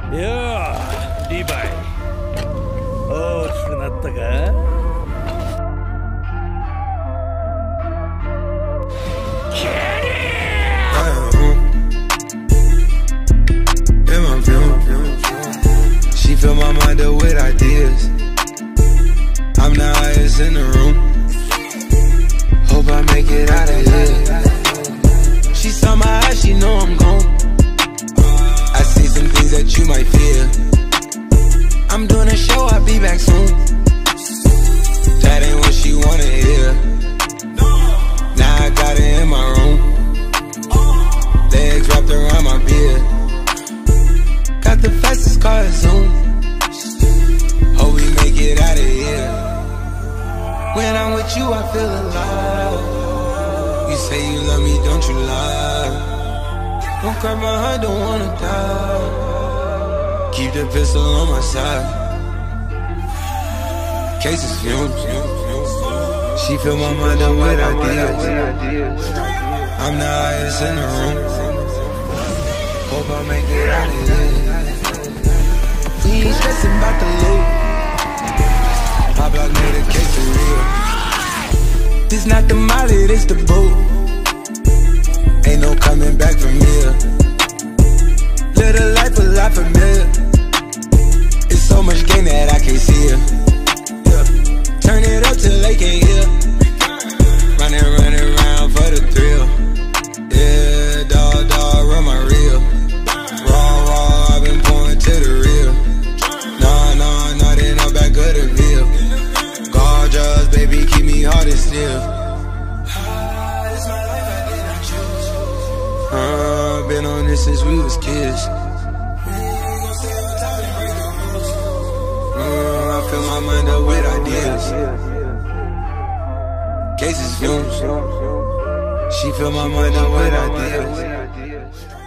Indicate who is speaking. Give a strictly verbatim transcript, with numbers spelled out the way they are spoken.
Speaker 1: いやあ、リヴァイ。大きくなったか？
Speaker 2: She fill my mind up with ideas. I'm the highest in the room. Hope I make it out of here. She saw my eyes, she know I'm gone. I see some things that you might fear. I'm doing a show, I'll be back soon. That ain't what she wanna hear. Now I got it in my room. Legs wrapped around my beard. Got the fastest car, Zoom. Hope we make it out of here. When I'm with you, I feel alive. You say you love me, don't you lie. Don't cry my heart, don't wanna die. Keep the pistol on my side. Cases fumes. She fill my mind up with ideas. I'm the highest in the room. Hope I make it out of here. We ain't stressing about the loot. My block made a case for real. This not the molly, this the boot. Ain't no coming back from here. Live a life a lot familiar. It's so much game that I can't see it. Yeah. Turn it up till they can't hear. Running, running around for the thrill. Yeah, dog, dog, run my reel. Raw, raw, I've been pouring to the real. Nah, nah, nah, then I'm back of the veil. Gorgeous, baby, keep me hard and still. Uh, been on this since we was kids. Uh, I fill my mind up with ideas. Cases fumes. She fill my mind up with ideas.